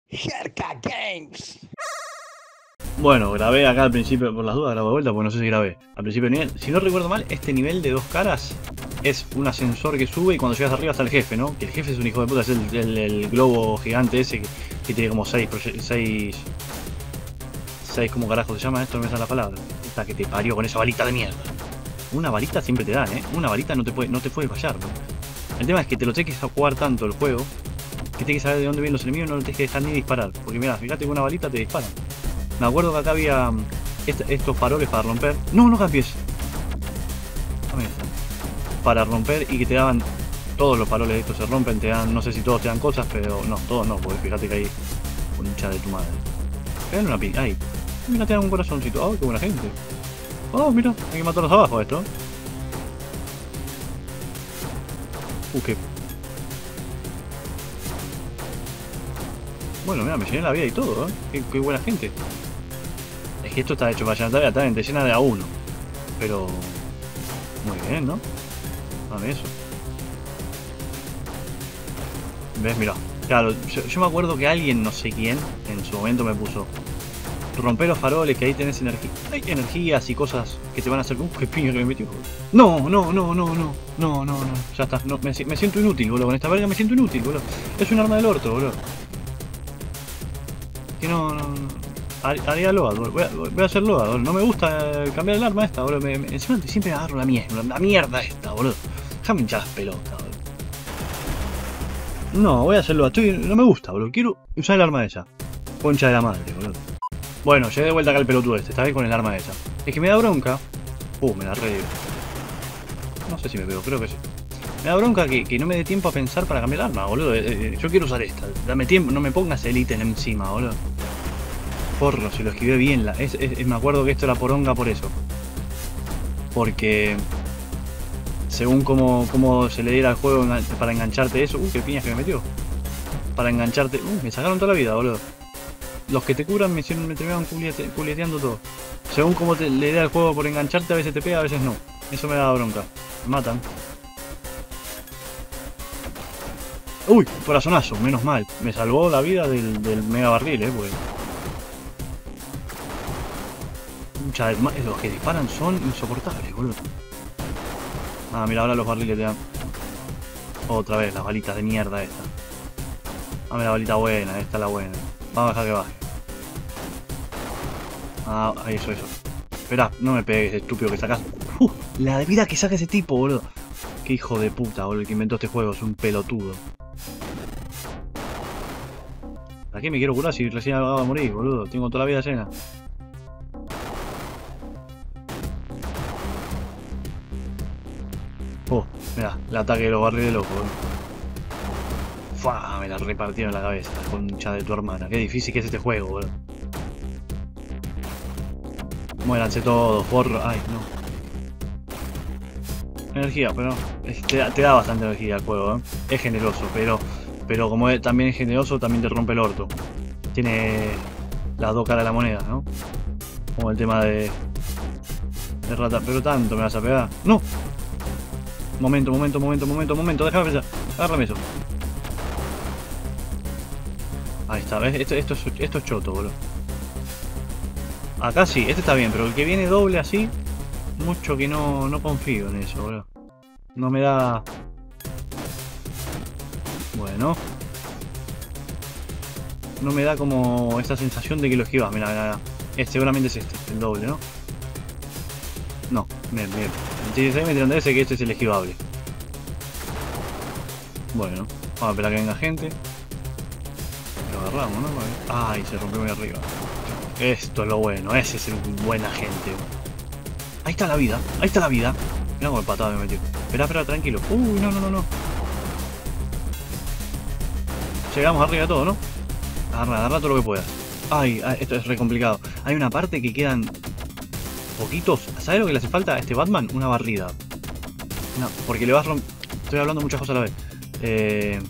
Jerka Games. Bueno, grabé acá al principio, por las dudas grabo de vuelta, porque no sé si grabé. Al principio del nivel, si no recuerdo mal, este nivel de dos caras es un ascensor que sube y cuando llegas arriba está el jefe, ¿no? Que el jefe es un hijo de puta, es el globo gigante ese que tiene como seis, ¿cómo carajo se llama esto? No me sale la palabra. Esta que te parió con esa balita de mierda. Una balita siempre te dan, ¿eh? Una balita no te puede fallar, ¿no? El tema es que te lo tienes que jugar tanto el juego que tienes que saber de dónde vienen los enemigos y no lo tienes que dejar ni disparar. Porque mirá, fíjate que una balita te disparan. Me acuerdo que acá había estos faroles para romper. No cambies. Dame esta. Para romper y que te daban... Todos los faroles de estos se rompen, te dan... No sé si todos te dan cosas, pero... No, todos no, porque fíjate que hay... Concha de tu madre. Te una pica. Ahí. Mira, te dan un corazoncito. ¡Oh, qué buena gente! ¡Oh, mira! Hay que matarlos abajo esto. Qué... Bueno, mira, me llené la vida y todo, ¿eh? Qué buena gente. Es que esto está hecho para llenar tarea, también te llena de a uno. Pero... Muy bien, ¿no? Dame eso. ¿Ves? Mira. Claro, yo me acuerdo que alguien, no sé quién, en su momento me puso... Romper los faroles, que ahí tenés energía. Hay energías y cosas que te van a hacer... qué piña que me metió. No. Ya está. No, me siento inútil, boludo. Con esta verga me siento inútil, boludo. Es un arma del orto, boludo. Que no. Haría Load, voy a hacer Load, no me gusta cambiar el arma esta, boludo. Encima siempre agarro la mierda esta, boludo. Déjame hinchar las pelotas, boludo. No, voy a hacer Load, no me gusta, boludo. Quiero usar el arma esa. Concha de la madre, boludo. Bueno, llegué de vuelta acá al pelotudo este, esta vez con el arma esa. Es que me da bronca. Me la re. No sé si me pego, creo que sí. Me da bronca que no me dé tiempo a pensar para cambiar el arma, boludo. Yo quiero usar esta. Dame tiempo, no me pongas el ítem encima, boludo. Porro, si lo esquivé bien. Me acuerdo que esto era poronga por eso. Porque... Según cómo se le diera al juego para engancharte eso... qué piñas que me metió. Para engancharte... me sacaron toda la vida, boludo. Los que te curan me terminaron culeteando todo. Según cómo le diera al juego por engancharte, a veces te pega, a veces no. Eso me da bronca. Me matan. Uy, corazonazo, menos mal. Me salvó la vida del mega barril, pues. Los que disparan son insoportables, boludo. Mira, ahora los barriles te dan. Otra vez, las balitas de mierda esta. Dame la balita buena, esta es la buena. Vamos a dejar que baje. Ahí, eso. Esperá, no me pegues, estúpido que sacas. La vida que saca ese tipo, boludo. Qué hijo de puta, boludo, el que inventó este juego, es un pelotudo. ¿Para qué me quiero curar si recién acabo de morir, boludo? Tengo toda la vida llena. Mirá, el ataque de los barriles loco, boludo. Me la repartieron en la cabeza, la concha de tu hermana. Qué difícil que es este juego, boludo. Muéranse todos, forro. Ay, no. Energía, pero te da bastante energía el juego, Es generoso, pero como también es generoso, también te rompe el orto. Tiene las dos caras de la moneda, ¿no? Como el tema de rata. Pero tanto me vas a pegar. ¡No! Momento, déjame pensar. Agárrame eso. Ahí está, ¿ves? Esto es choto, boludo. Acá sí, este está bien, pero el que viene doble así, mucho que no confío en eso, boludo. No me da... Bueno. No me da como esa sensación de que lo esquivas. Mira. Seguramente es el doble, ¿no? No, bien. Si me tiran de ese, que este es el esquivable. Bueno, vamos a esperar a que venga gente. Lo agarramos, ¿no? Ay, se rompió muy arriba. Esto es lo bueno, ese es el buena gente. Ahí está la vida. Mirá como el patada me metió. Espera, tranquilo. No. Llegamos arriba de todo, ¿no? Agarra todo lo que puedas. Ay, esto es re complicado. Hay una parte que quedan poquitos. ¿Sabes lo que le hace falta a este Batman? Una barrida. No, porque le vas estoy hablando muchas cosas a la vez.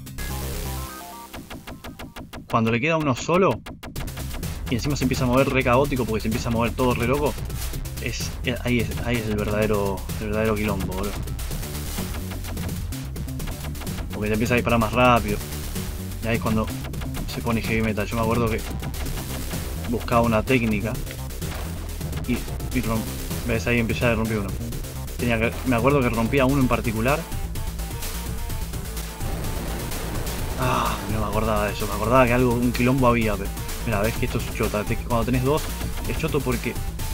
Cuando le queda uno solo y encima se empieza a mover re caótico porque se empieza a mover todo re loco, ahí es el verdadero quilombo, boludo. Porque te empieza a disparar más rápido. Y ahí es cuando se pone heavy metal. Yo me acuerdo que buscaba una técnica y ves, ahí empecé a romper uno. Me acuerdo que rompía uno en particular. Ah, no me acordaba de eso. Me acordaba que un quilombo había. Pero, mira, ves que esto es chota. Cuando tenés dos, es choto porque...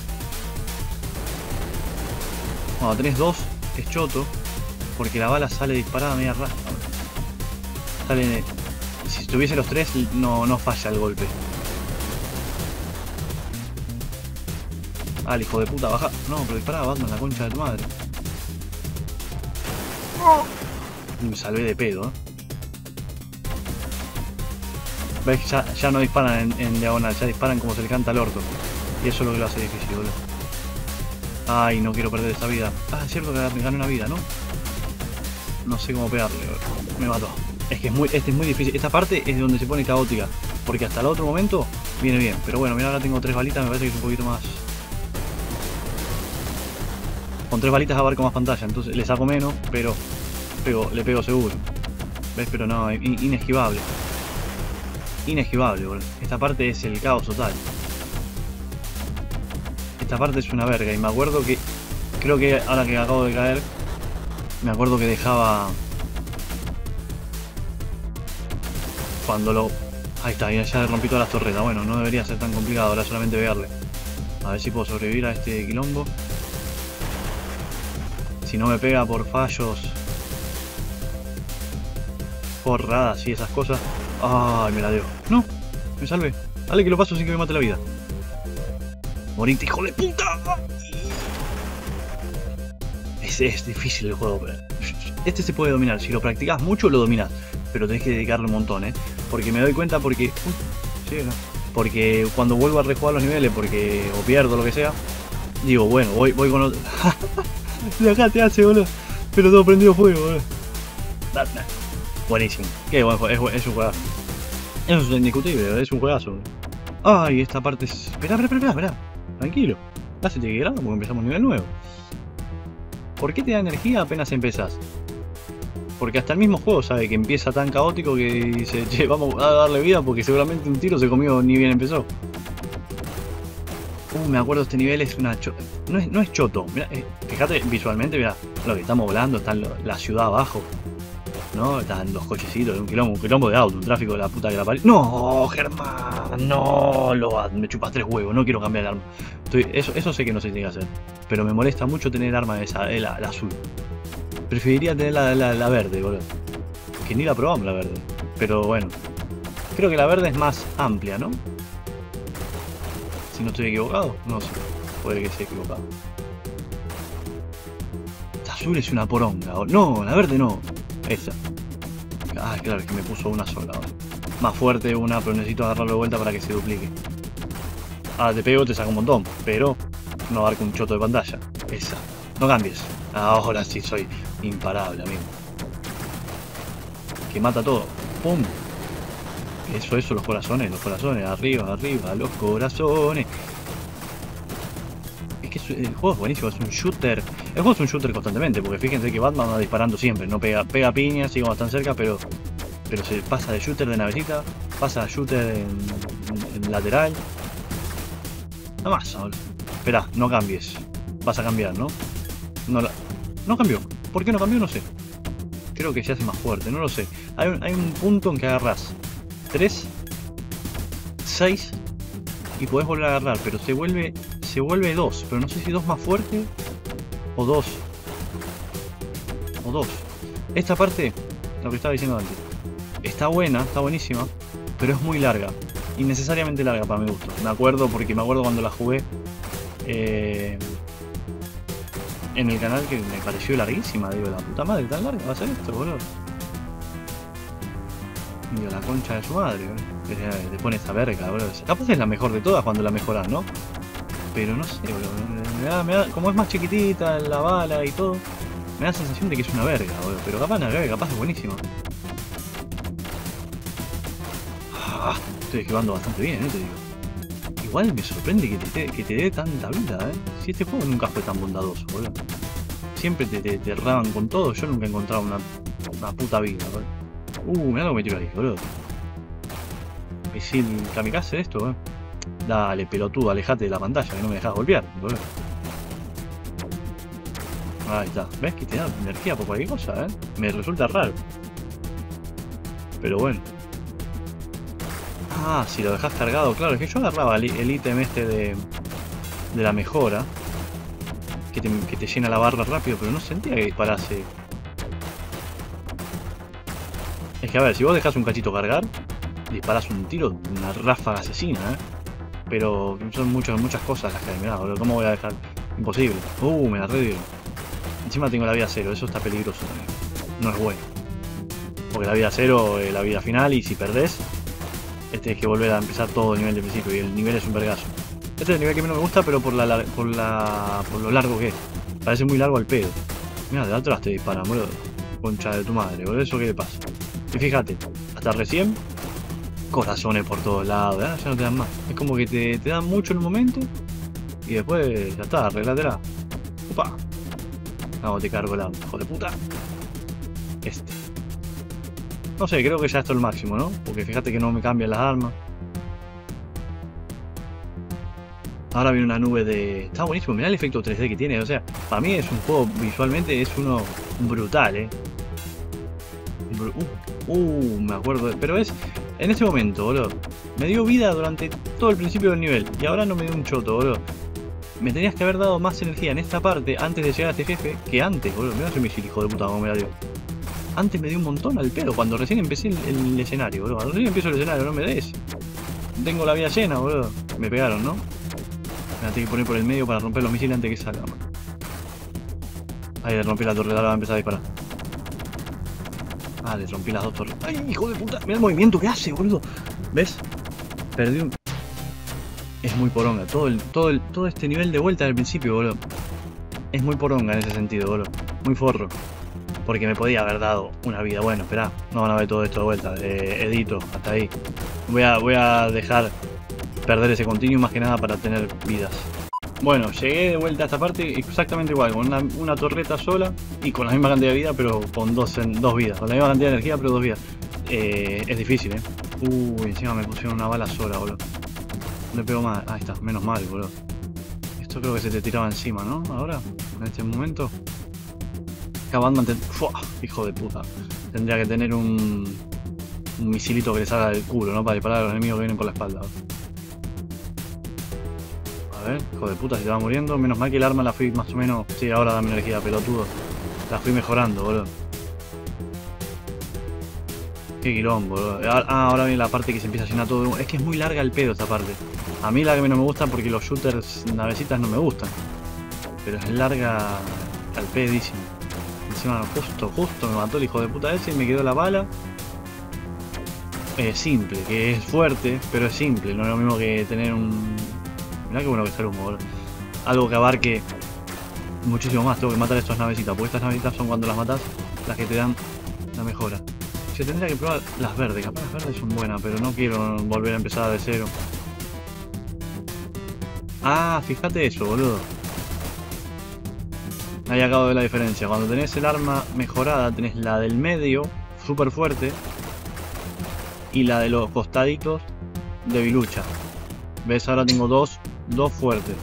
Cuando tenés dos, es choto porque la bala sale disparada media rara. Sale... Si tuviese los tres, no falla el golpe. Ah, el hijo de puta, baja. No, pero disparaba Batman, la concha de tu madre. Me salvé de pedo, ¿eh? ¿Ves? Ya no disparan en diagonal, ya disparan como se le canta al orto. Y eso es lo que lo hace difícil, boludo. Ay, no quiero perder esta vida. Ah, es cierto que gané una vida, ¿no? No sé cómo pegarle, boludo. Me mató. Es que este es muy difícil. Esta parte es donde se pone caótica. Porque hasta el otro momento viene bien. Pero bueno, mira, ahora tengo 3 balitas, me parece que es un poquito más... Con 3 balitas abarco más pantalla, entonces le saco menos, pero le pego seguro. ¿Ves? Pero no, inesquivable. Inesquivable, boludo. Esta parte es el caos total. Esta parte es una verga y me acuerdo que... Creo que ahora que acabo de caer, me acuerdo que dejaba... Cuando lo... Ahí está, ya rompí todas las torretas. Bueno, no debería ser tan complicado, ahora solamente pegarle. A ver si puedo sobrevivir a este quilombo. Si no me pega por fallos, porradas y esas cosas. Ay, me la debo. No, me salvé. Dale que lo paso sin que me mate la vida. Morite, hijo de puta. Es difícil el juego, pero... Este se puede dominar. Si lo practicas mucho, lo dominas. Pero tenés que dedicarle un montón, Porque me doy cuenta porque... sí, no. Porque cuando vuelvo a rejugar los niveles, o pierdo lo que sea, digo, bueno, voy con otro... De acá te hace, boludo. Pero todo prendido fuego, boludo. Buenísimo. Qué buen juego. Es un juegazo. Eso es indiscutible, es un juegazo. Ay, esta parte es... Esperá. Tranquilo. Hacete que grabo porque empezamos un nivel nuevo. ¿Por qué te da energía apenas empezás? Porque hasta el mismo juego sabe que empieza tan caótico que dice, che, vamos a darle vida porque seguramente un tiro se comió ni bien empezó. Me acuerdo, este nivel es una chota. No es choto. Mirá, fíjate visualmente, mirá, lo que estamos volando, está la ciudad abajo. ¿No? Están los cochecitos, un quilombo de auto, un tráfico de la puta que la parió. ¡No, Germán! ¡No! Me chupas 3 huevos, no quiero cambiar el arma. Eso sé que no se tiene que hacer. Pero me molesta mucho tener el arma esa, la azul. Preferiría tener la verde, boludo. Que ni la probamos la verde. Pero bueno. Creo que la verde es más amplia, ¿no? Si no estoy equivocado, no sé. Puede que esté equivocado. Esta azul es una poronga. No, la verde no. Esa. Ah, claro, es que me puso una sola ahora. Más fuerte una, pero necesito agarrarlo de vuelta para que se duplique. Ahora te pego, te saca un montón, pero no abarca un choto de pantalla. Esa. No cambies. Ahora sí soy imparable, amigo. Que mata todo. ¡Pum! Eso, los corazones, arriba, los corazones. Es que el juego es buenísimo, es un shooter. El juego es un shooter constantemente, porque fíjense que Batman va disparando siempre, no pega piñas, sigue cuando están cerca, pero se pasa de shooter de navecita, pasa a shooter en lateral. Nada más, espera, no cambies. Vas a cambiar, ¿no? No cambió. ¿Por qué no cambió? No sé. Creo que se hace más fuerte, no lo sé. Hay un punto en que agarras 3, 6 y podés volver a agarrar, pero se vuelve 2, pero no sé si 2 más fuerte o 2. Esta parte, lo que estaba diciendo antes, está buena, está buenísima, pero es muy larga, innecesariamente larga para mi gusto. Me acuerdo cuando la jugué en el canal, que me pareció larguísima. Digo, la puta madre, tan larga va a ser esto, boludo. Digo, la concha de su madre, boludo. Te pone esta verga, boludo. Capaz es la mejor de todas cuando la mejoras, ¿no? Pero no sé, boludo. Me da, como es más chiquitita la bala y todo, me da la sensación de que es una verga, boludo. Pero capaz es buenísima. Estoy esquivando bastante bien, te digo. Igual me sorprende que te dé tanta vida, Si este juego nunca fue tan bondadoso, boludo. Siempre te erraban con todo. Yo nunca he encontrado una puta vida, boludo. Mirá lo que me tiro ahí, boludo. misil kamikaze esto, Dale, pelotudo, alejate de la pantalla, que no me dejas golpear, boludo. Ahí está. ¿Ves que te da energía por cualquier cosa, Me resulta raro. Pero bueno. Ah, si lo dejas cargado, claro, es que yo agarraba el ítem este de la mejora. Que te llena la barra rápido, pero no sentía que disparase. Es que a ver, si vos dejas un cachito cargar, disparás un tiro, una ráfaga asesina, Pero son muchas cosas las que hay. Mirá, boludo, ¿cómo voy a dejar? Imposible. Me la redieron. Encima tengo la vida cero, eso está peligroso también. No es bueno. Porque la vida cero es la vida final y si perdés, es que volver a empezar todo el nivel de principio y el nivel es un vergazo. Este es el nivel que menos me gusta, pero por lo largo que es. Parece muy largo al pedo. Mira, de atrás te disparan, boludo. Concha de tu madre, boludo, ¿eso qué le pasa? Y fíjate, hasta recién, corazones por todos lados, ya no te dan más. Es como que te dan mucho en un momento y después ya está, arreglatela. Upa. Vamos, te cargo el auto, hijo de puta. No sé, creo que ya esto es el máximo, ¿no? Porque fíjate que no me cambian las armas. Ahora viene una nube de... Está buenísimo, mirá el efecto 3D que tiene. O sea, para mí es un juego visualmente, es uno brutal, me acuerdo. Pero es... En este momento, boludo. Me dio vida durante todo el principio del nivel. Y ahora no me dio un choto, boludo. Me tenías que haber dado más energía en esta parte antes de llegar a este jefe que antes, boludo. Mirá ese misil, hijo de puta, como me la dio. Antes me dio un montón al pedo, cuando recién empecé el escenario, boludo. Cuando recién empiezo el escenario, no me des. Tengo la vida llena, boludo. Me pegaron, ¿no? Me la tengo que poner por el medio para romper los misiles antes que salgan. Ahí le rompí la torre, ahora va a empezar a disparar. Ah, le rompí las dos torres. ¡Ay, hijo de puta! Mira el movimiento que hace, boludo. ¿Ves? Perdí un... Es muy poronga. Todo este nivel de vuelta del principio, boludo. Es muy poronga en ese sentido, boludo. Muy forro. Porque me podía haber dado una vida. Bueno, esperá. No van a ver todo esto de vuelta. Edito, hasta ahí. Voy a dejar perder ese continuo más que nada para tener vidas. Bueno, llegué de vuelta a esta parte exactamente igual, con una torreta sola y con la misma cantidad de vida, pero con dos vidas. Con la misma cantidad de energía, pero 2 vidas. Es difícil, encima me pusieron una bala sola, boludo. No le pego más. Ahí está, menos mal, boludo. Esto creo que se te tiraba encima, ¿no? Ahora, en este momento. Acá Batman hijo de puta. Tendría que tener un misilito que le salga del culo, ¿no? Para disparar a los enemigos que vienen por la espalda. A ver, hijo de puta, se te va muriendo. Menos mal que el arma la fui más o menos... Sí, ahora dame energía, pelotudo. La fui mejorando, boludo. Qué quilombo, boludo. Ahora viene la parte que se empieza a llenar todo. Es que es muy larga el pedo esta parte. A mí la que menos me gusta porque los shooters navecitas no me gustan. Pero es larga al pedísimo. Encima justo me mató el hijo de puta ese y me quedó la bala. Simple, que es fuerte, pero es simple. No es lo mismo que tener un... Mirá que bueno que está el humo, boludo. Algo que abarque muchísimo más. Tengo que matar a estas navecitas, porque estas navecitas son cuando las matas las que te dan la mejora. Se tendría que probar las verdes, capaz las verdes son buenas, pero no quiero volver a empezar de cero. Ah, fíjate eso, boludo. Ahí acabo de ver la diferencia. Cuando tenés el arma mejorada, tenés la del medio, súper fuerte, y la de los costaditos, debilucha. ¿Ves? Ahora tengo dos fuertes.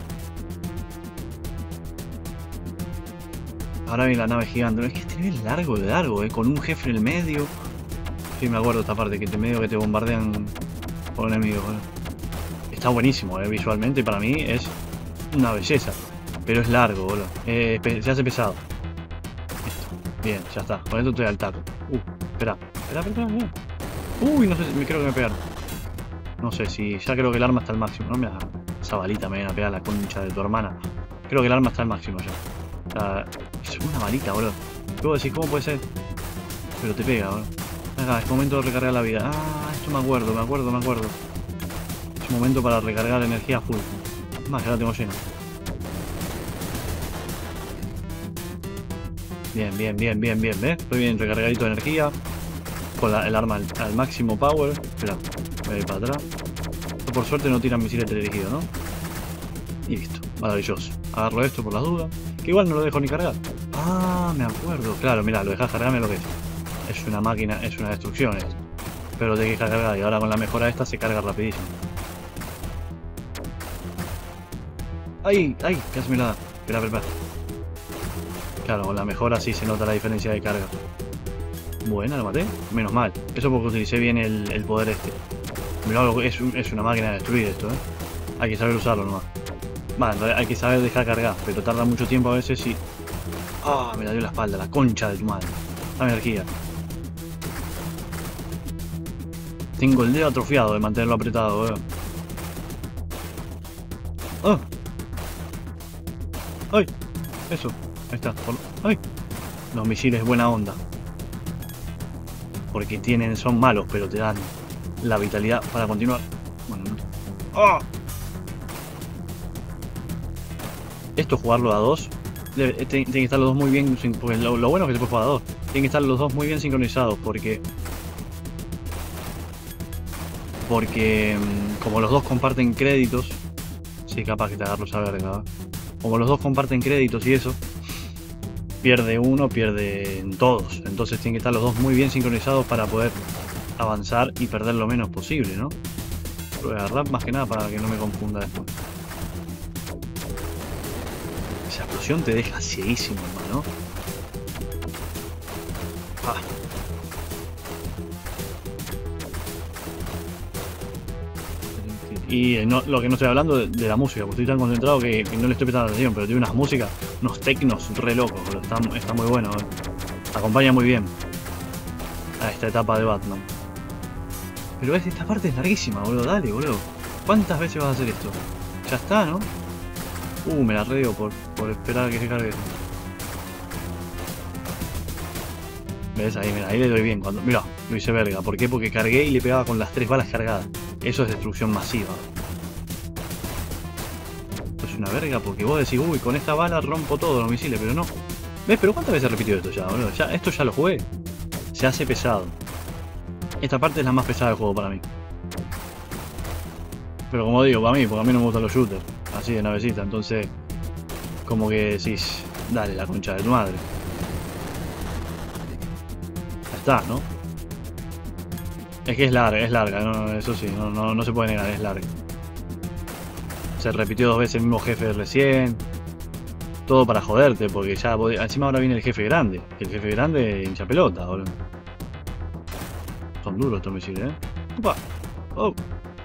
Ahora viene la nave gigante. Es que este nivel es largo, con un jefe en el medio. Sí, me acuerdo esta parte, que te medio que te bombardean por enemigos. Está buenísimo, visualmente, y para mí es una belleza. Pero es largo, boludo. Se hace pesado. Esto. Bien, ya está. Con esto estoy al taco. Espera. Bien. Uy, no sé, creo que me pegaron. No sé si... Ya creo que el arma está al máximo. No me da... Esa balita me viene a pegar la concha de tu hermana. Creo que el arma está al máximo ya. Es una balita, boludo. Luego decís, ¿cómo puede ser? Pero te pega, boludo. Acá, es momento de recargar la vida. Esto me acuerdo. Es un momento para recargar la energía full. Más, ya la tengo llena. Bien, ¿ves? Estoy bien recargadito de energía. Con el arma al máximo power. Espera, voy a ir para atrás. Esto por suerte no tiran misiles teledirigidos, ¿no? Y listo, maravilloso. Agarro esto por las dudas. Que igual no lo dejo ni cargar. Me acuerdo. Claro, mira, lo dejas cargarme lo que es. Es una máquina, es una destrucción esto. pero te deja cargar. Y ahora con la mejora esta se carga rapidísimo. ¡Ay! ¡Ay! Casi me la da. Espera. Claro, con la mejora sí se nota la diferencia de carga. Buena, lo maté. Menos mal. Eso porque utilicé bien el poder este. Mirá, es una máquina de destruir esto, ¿eh? Hay que saber usarlo nomás. Vale, hay que saber dejar cargar, pero tarda mucho tiempo a veces y... ¡Ah! Me la dio la espalda, la concha de tu madre. Dame energía. Tengo el dedo atrofiado de mantenerlo apretado, ¿eh? ¡Oh! ¡Ay! Eso. Ahí está. ¡Ay! Los misiles buena onda. Porque son malos, pero te dan la vitalidad para continuar. Bueno, no. ¡Oh! Esto jugarlo a dos. Tienen que estar los dos muy bien. Porque lo bueno es que se puede jugar a dos. Tienen que estar los dos muy bien sincronizados. Porque como los dos comparten créditos. Sí, capaz que te agarro esa verga. Como los dos comparten créditos y eso. Pierde uno, pierden todos. Entonces tienen que estar los dos muy bien sincronizados para poder avanzar y perder lo menos posible, ¿no? Lo voy a agarrar más que nada para que no me confunda después. Esa explosión te deja cieguísimo, hermano. Ah. Y lo que no estoy hablando de la música, porque estoy tan concentrado que no le estoy prestando atención, pero tiene unas músicas, unos tecnos re locos, está muy bueno, acompaña muy bien a esta etapa de Batman. Pero esta parte es larguísima, boludo, dale, boludo. ¿Cuántas veces vas a hacer esto? Ya está, ¿no? Me la reo por esperar a que se cargue. ¿Ves? Ahí le doy bien. Mirá, lo hice verga. ¿Por qué? Porque cargué y le pegaba con las 3 balas cargadas. Eso es destrucción masiva. Esto es una verga porque vos decís, uy, con esta bala rompo todos los misiles, pero no. ¿Ves? Pero ¿cuántas veces repitió esto ya, boludo? Esto ya lo jugué. Se hace pesado. Esta parte es la más pesada del juego para mí. Pero como digo, para mí, porque a mí no me gustan los shooters. Así de navecita, entonces... Como que decís, dale la concha de tu madre. Ya está, ¿no? Es que es larga, ¿no? Eso sí, no se puede negar, es larga. Se repitió 2 veces el mismo jefe recién. Todo para joderte, porque ya encima ahora viene el jefe grande. El jefe grande hincha pelota, boludo. Son duros estos misiles, ¿eh? ¡Opa! ¡Oh!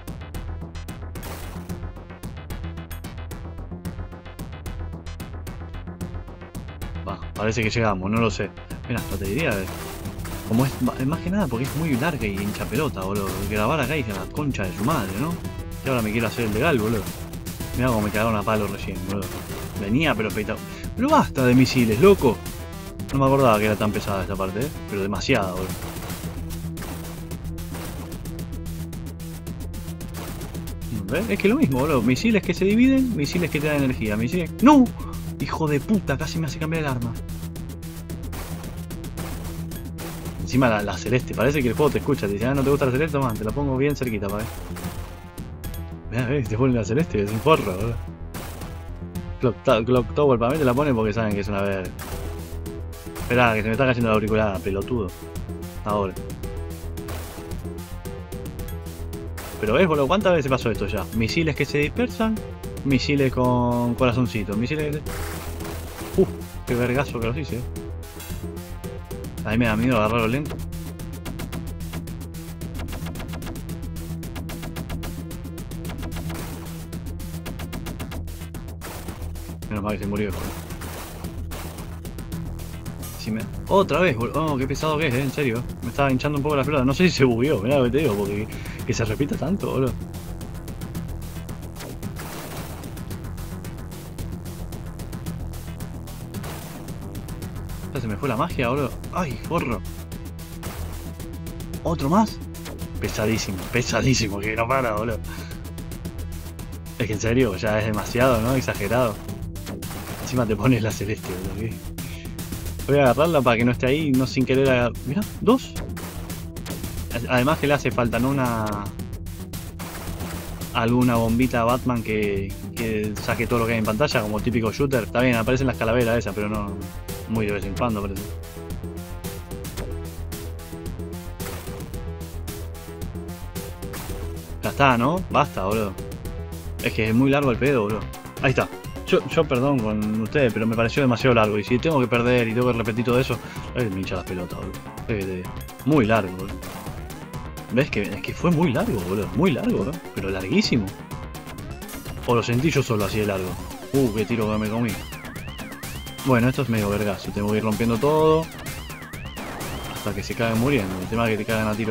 Va, parece que llegamos, no lo sé. Mira, no te diría... Como es más que nada porque es muy larga y hincha pelota, boludo. Grabar acá y a la concha de su madre, ¿no? Y ahora me quiero hacer el legal, boludo. Mirá cómo me cagaron a palo recién, boludo. Venía pero petado. Pero basta de misiles, loco. No me acordaba que era tan pesada esta parte, ¿eh? Pero demasiada, boludo. ¿Ves? Es que lo mismo, boludo. Misiles que se dividen, misiles que te dan energía. Misiles... ¡No! Hijo de puta, casi me hace cambiar el arma. Encima la celeste, parece que el juego te escucha, te dice, no te gusta la celeste, man, te la pongo bien cerquita, para ver. Te ponen la celeste, es un forro, boludo. Clock Tower para mí te la pone porque saben que es una verga. Esperá, que se me está cayendo la auricular, pelotudo. Ahora. Pero ves, boludo, ¿cuántas veces pasó esto ya? Misiles que se dispersan, misiles con corazoncitos, misiles que se... qué vergazo que los hice, A mí me da miedo agarrarlo lento. Menos mal que se murió. Otra vez, boludo. Qué pesado que es, en serio. Me estaba hinchando un poco la pelota. No sé si se bugueó, mirá lo que te digo, porque que se repita tanto, boludo. Se me fue la magia, boludo. ¡Ay, forro! ¿Otro más? Pesadísimo, que no para, boludo. Es que en serio, ya es demasiado, ¿no? Exagerado. Encima te pones la celeste, boludo. Voy a agarrarla para que no esté ahí, no sin querer agarrar. Mirá, 2. Además que le hace falta, ¿no? Alguna bombita a Batman que saque todo lo que hay en pantalla, como típico shooter. Está bien, aparecen las calaveras esas, pero no... Muy de vez en cuando, parece. está, ¿no? Basta, boludo. Es que es muy largo el pedo, boludo. Ahí está. Yo perdón con ustedes, pero me pareció demasiado largo. Y si tengo que perder y tengo que repetir todo eso, me hincha las pelotas, boludo. Muy largo, boludo. ¿Ves? Es que fue muy largo, boludo. Muy largo, ¿no? Pero larguísimo. O lo sentí yo solo así de largo. Qué tiro que me comí. Bueno, esto es medio vergazo. Tengo que ir rompiendo todo hasta que se caguen muriendo. El tema es que te cagan a tiro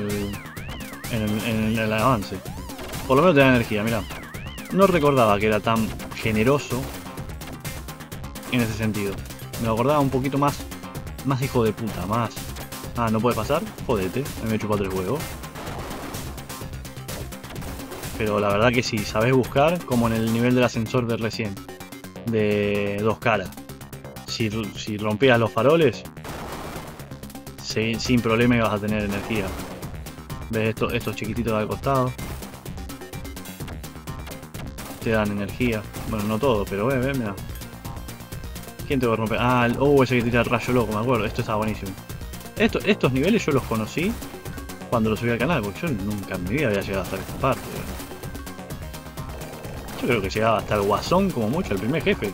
en el avance. Por lo menos te da energía, mirá. No recordaba que era tan generoso en ese sentido. Me lo acordaba un poquito más hijo de puta, más... Ah, ¿no puede pasar? Jodete, me he chupado 3 huevos. Pero la verdad que sí, sabés buscar, como en el nivel del ascensor de recién. De 2 caras. Si rompías los faroles, sin problema ibas a tener energía. ¿Ves estos chiquititos al costado? Te dan energía. Bueno, no todo, pero ve, mira. ¿Quién te va a romper? Ah, ese que tira el rayo loco, me acuerdo. Esto está buenísimo. Estos niveles yo los conocí cuando los subí al canal, porque yo nunca en mi vida había llegado hasta esta parte. Yo creo que llegaba hasta el guasón como mucho, el primer jefe.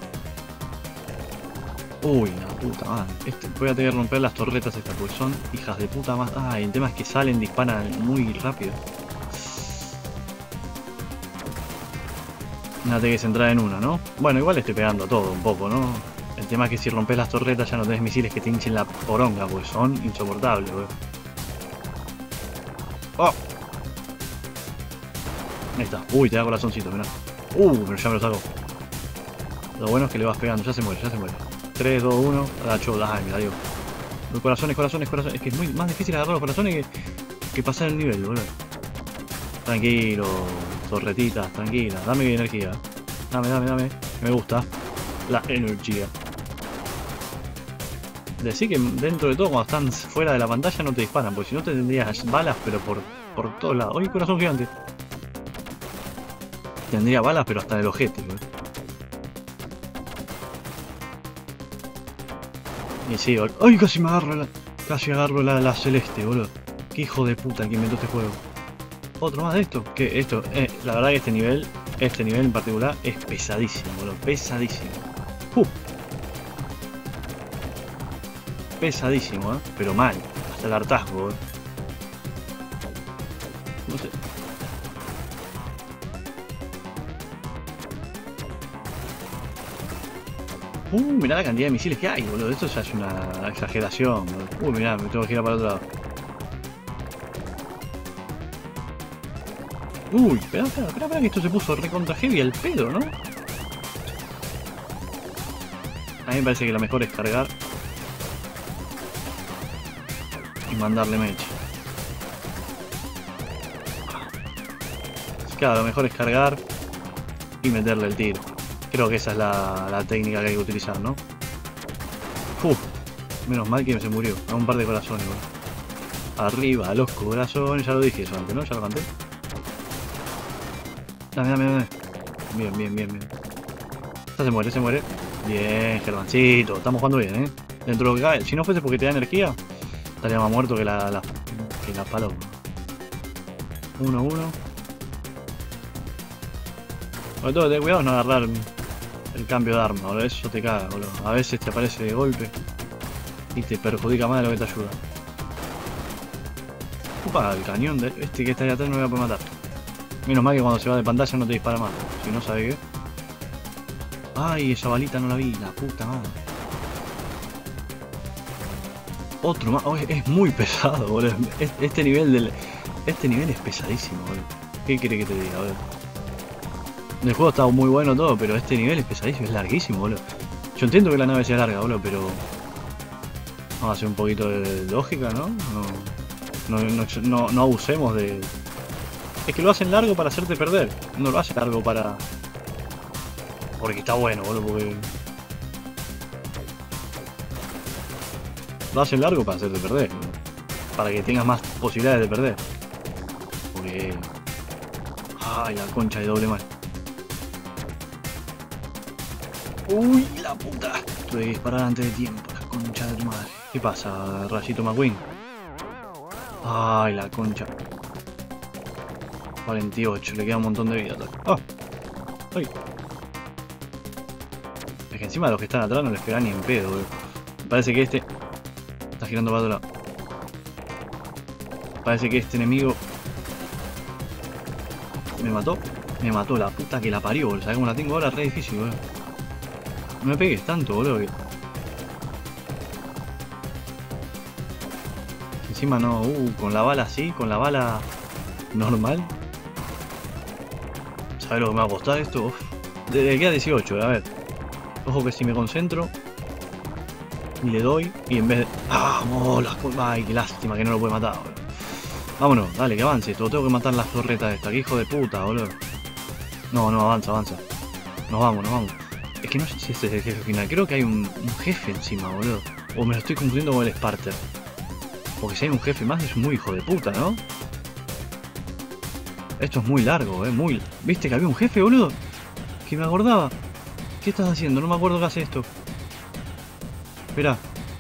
Uy, la puta madre. Voy a tener que romper las torretas estas, porque son hijas de puta más. Ah, y el tema es que salen, disparan muy rápido. Nada, te que centrar en una, ¿no? Bueno, igual estoy pegando todo un poco, ¿no? El tema es que si rompes las torretas ya no tenés misiles que te hinchen la poronga, porque son insoportables, weón. ¡Oh! Ahí está. Uy, te da corazoncito, mirá. Pero ya me lo saco. Lo bueno es que le vas pegando, ya se muere. 3, 2, 1. Ay, me la dio. Los corazones. Es que es muy más difícil agarrar los corazones que pasar el nivel, boludo. Tranquilo, torretitas, tranquila. Dame energía. Dame. Me gusta la energía. Decí que dentro de todo, cuando están fuera de la pantalla no te disparan, porque si no te tendrías balas, pero por todos lados. ¡Uy, corazón gigante! Tendría balas, pero hasta en el ojete, boludo. Y sí, ¡ay! Casi agarro la celeste, boludo. Qué hijo de puta que inventó este juego. Otro más de esto. Que esto, la verdad que este nivel en particular es pesadísimo, boludo. Pesadísimo. Pesadísimo, pero mal. Hasta el hartazgo, boludo. No sé. Mirá la cantidad de misiles que hay, boludo. Esto ya es una exageración, boludo. Mirá, me tengo que girar para el otro lado. Espera, que esto se puso recontra heavy al pedo, ¿no? A mí me parece que lo mejor es cargar y mandarle mecha. Claro, lo mejor es cargar y meterle el tiro. Creo que esa es la técnica que hay que utilizar, ¿no? Menos mal que se murió. A un par de corazones, boludo. Arriba, los corazones. Ya lo dije eso antes, ¿no? Ya lo canté. Dame. Bien. Ya se muere. Bien, Germancito. Estamos jugando bien, ¿eh? Dentro de lo que cae. Si no fuese porque te da energía, estaría más muerto que la paloma. 1-1. Sobre todo, ten cuidado no agarrar el cambio de arma, boludo. Eso te caga, boludo. A veces te aparece de golpe y te perjudica más de lo que te ayuda. El cañón de este que está ahí atrás no me va a poder matar. Menos mal que cuando se va de pantalla no te dispara más. Si no, ¿sabe qué? Ay, esa balita no la vi, la puta madre. Otro más. Es muy pesado, boludo. Este nivel es pesadísimo, boludo. ¿Qué quiere que te diga, boludo? El juego está muy bueno todo, pero este nivel es pesadísimo, es larguísimo, boludo. Yo entiendo que la nave sea larga, boludo, pero... Vamos a hacer un poquito de lógica, ¿no? No abusemos de... Es que lo hacen largo para hacerte perder. No lo hacen largo para... Porque está bueno, boludo, porque... Lo hacen largo para hacerte perder, boludo. Para que tengas más posibilidades de perder. Porque... Ay, la concha de doble mal. Uy, la puta. Tuve que disparar antes de tiempo, la concha de tu madre. ¿Qué pasa, Rayito McQueen? Ay, la concha. 48, le queda un montón de vida. ¡Ah! ¡Ay! Es que encima los que están atrás no les pegan ni en pedo, boludo. Parece que este... Está girando para otro lado. Parece que este enemigo... ¿Me mató? Me mató, la puta que la parió, boludo. ¿Sabes cómo la tengo ahora? Re difícil, boludo. No me pegues tanto, boludo. Que... Encima no... con la bala así, con la bala... normal. ¿Sabes lo que me va a costar esto? Uf. Le queda 18, a ver. Ojo que si me concentro y le doy y en vez de... ¡Ah! ¡Mola! ¡Ay, qué lástima que no lo puede matar, boludo! Vámonos, dale, que avance. Tengo que matar las torretas esta. Que hijo de puta, boludo. No, avanza. Nos vamos. Es que no sé si este es el jefe final. Creo que hay un jefe encima, boludo. O me lo estoy confundiendo con el Sparter. Porque si hay un jefe más es muy hijo de puta, ¿no? Esto es muy largo, muy... ¿Viste que había un jefe, boludo? Que me acordaba. ¿Qué estás haciendo? No me acuerdo que hace esto. Espera.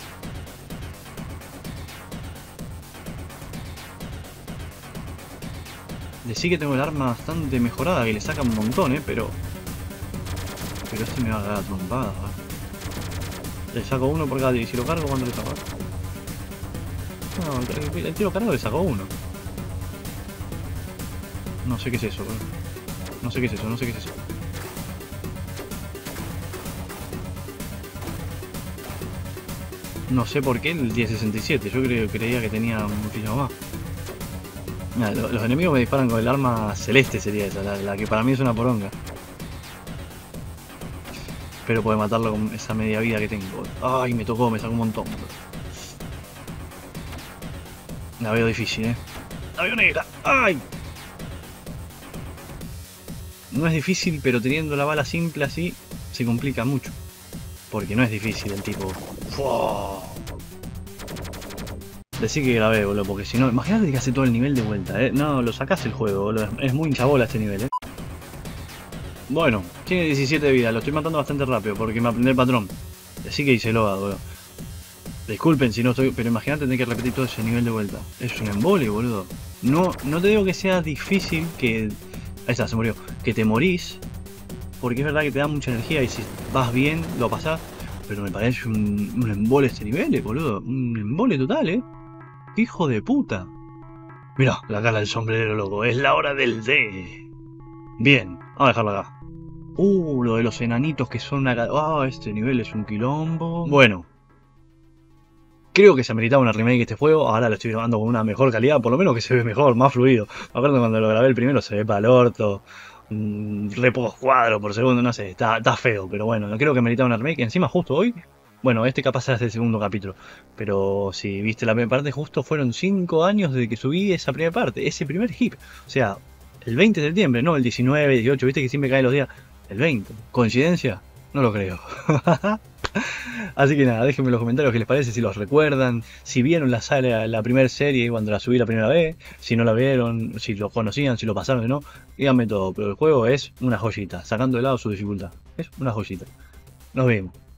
Sí que tengo el arma bastante mejorada, que le saca un montón, pero este me va a dar trompada. Le saco uno por cada tiro. Y si lo cargo, ¿cuándo le saco? No, el tiro cargado le saco uno. No sé qué es eso, bro. No sé qué es eso. No sé por qué el 1067. Yo creía que tenía muchísimo más. Mira, los enemigos me disparan con el arma celeste, sería esa, la que para mí es una poronga. Pero puede matarlo con esa media vida que tengo. Ay, me tocó, me sacó un montón. La veo difícil, La veo negra. ¡Ay! No es difícil, pero teniendo la bala simple así, se complica mucho. Porque no es difícil el tipo. ¡Fua! Decí que grabé, boludo, porque si no... Imagínate que hace todo el nivel de vuelta, No, lo sacás el juego, boludo. Es muy hinchabola este nivel, Bueno, tiene 17 de vida. Lo estoy matando bastante rápido porque me aprendí el patrón. Decí que hice loga, boludo. Disculpen si no estoy... Pero imagínate tener que repetir todo ese nivel de vuelta. Es un embole, boludo. No te digo que sea difícil que... Ahí está, se murió. Que te morís. Porque es verdad que te da mucha energía y si vas bien, lo pasás. Pero me parece un embole este nivel, boludo. Un embole total, ¡Hijo de puta! Mirá, la cara del sombrero, loco. Es la hora del té. Bien, vamos a dejarlo acá. Lo de los enanitos que son una... este nivel es un quilombo. Bueno. Creo que se ameritaba una remake de este juego. Ahora lo estoy grabando con una mejor calidad. Por lo menos que se ve mejor, más fluido. Me acuerdo cuando lo grabé el primero se ve para el orto. Re pocos cuadros por segundo, no sé. Está feo, pero bueno. No creo que meritaba una remake. Encima justo hoy... Bueno, este capaz es el segundo capítulo. Pero si viste la primera parte, justo fueron 5 años desde que subí esa primera parte. Ese primer hip. O sea, el 20 de septiembre, no el 19, 18. Viste que siempre caen los días. El 20. ¿Coincidencia? No lo creo. Así que nada, déjenme en los comentarios qué les parece, si los recuerdan, si vieron la primera serie cuando la subí la primera vez, si no la vieron, si lo conocían, si lo pasaron o no, díganme todo, pero el juego es una joyita, sacando de lado su dificultad, es una joyita. Nos vemos.